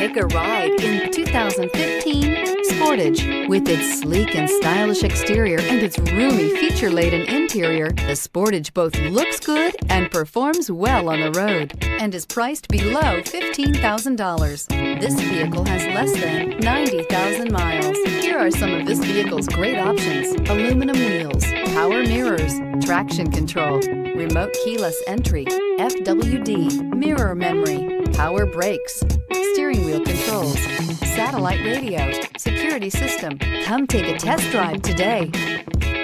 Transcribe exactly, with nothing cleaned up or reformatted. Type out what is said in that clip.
Take a ride in two thousand fifteen Sportage. With its sleek and stylish exterior and its roomy feature-laden interior, the Sportage both looks good and performs well on the road and is priced below fifteen thousand dollars. This vehicle has less than ninety thousand miles. Here are some of this vehicle's great options: aluminum wheels, power mirrors, traction control, remote keyless entry, F W D, mirror memory, power brakes, steering wheel controls, satellite radio, security system. Come take a test drive today.